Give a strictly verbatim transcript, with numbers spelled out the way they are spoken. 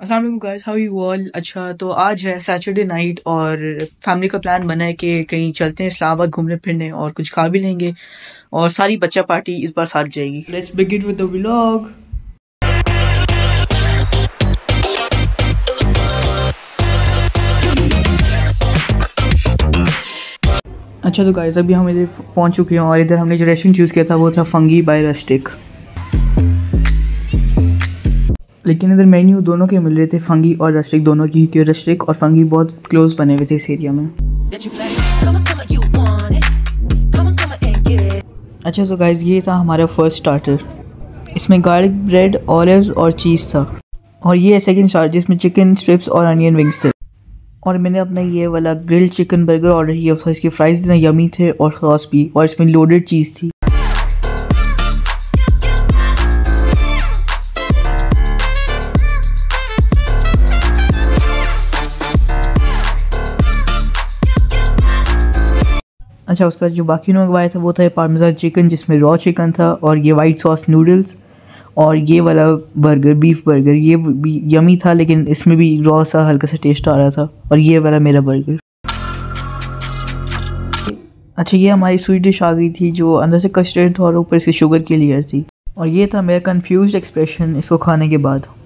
अस्सलाम वालेकुम guys, how you all. अच्छा, तो आज है सैटरडे नाइट और फैमिली का प्लान बना है कि कहीं चलते हैं इस्लामाबाद घूमने फिरने और कुछ खा भी लेंगे और सारी बच्चा पार्टी इस बार साथ जाएगी। Let's begin with the vlog. अच्छा तो गाइस, अभी हम इधर पहुंच चुके हैं और इधर हमने जो रेस्टोरेंट चूज़ किया था वो था फंगी बाय रस्टिक। लेकिन इधर मेन्यू दोनों के मिल रहे थे, फंगी और रस्टिक दोनों की, क्योंकि रस्टिक और फंगी बहुत क्लोज बने हुए थे इस एरिया में। अच्छा तो गाइस, ये था हमारा फर्स्ट स्टार्टर। इसमें गार्लिक ब्रेड, ऑलिव्स और चीज़ था। और ये है सेकंड स्टार्टर जिसमें चिकन स्ट्रिप्स और अनियन विंग्स थे। और मैंने अपना ये वाला ग्रिल्ड चिकन बर्गर ऑर्डर किया था। इसके फ्राइज इतने यमी थे और सॉस भी, और इसमें लोडेड चीज़ थी। अच्छा, उसका जो बाकी मंगवाया था वो था पार्मेज़ान चिकन जिसमें रॉ चिकन था, और ये वाइट सॉस नूडल्स, और ये वाला बर्गर बीफ बर्गर, ये भी यमी था लेकिन इसमें भी रॉ सा हल्का सा टेस्ट आ रहा था। और ये वाला मेरा बर्गर। अच्छा, ये हमारी स्वीट डिश आ गई थी जो अंदर से कस्टर्ड था और ऊपर से शुगर की लेयर थी। और ये था मेरा कंफ्यूज्ड एक्सप्रेशन इसको खाने के बाद।